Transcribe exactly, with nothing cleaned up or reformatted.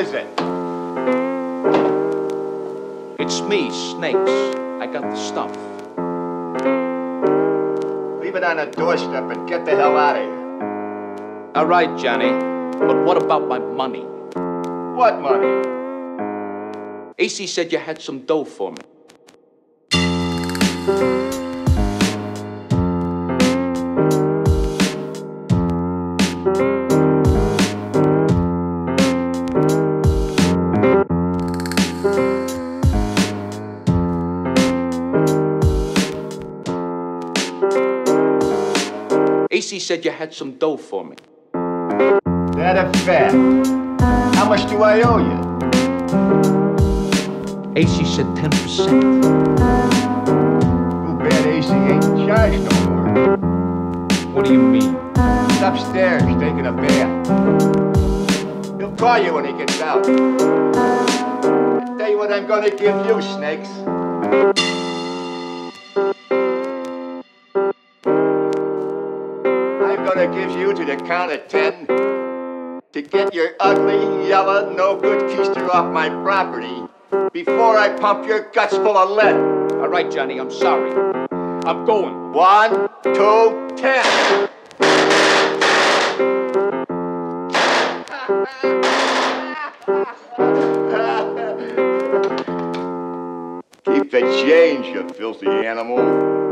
is it? It's me, Snakes. I got the stuff. Leave it on the doorstep and get the hell out of here. All right, Johnny. But what about my money? What money? A C said you had some dough for me. A C said you had some dough for me. That a fact. How much do I owe you? A C said ten percent. Too bad A C ain't in charge no more. What do you mean? He's upstairs taking a bath. He'll call you when he gets out. I'll tell you what I'm gonna give you, Snakes. I'm gonna give you to the count of ten to get your ugly, yellow, no-good keister off my property before I pump your guts full of lead. All right, Johnny, I'm sorry. I'm going. One, two, ten. Keep the change, you filthy animal.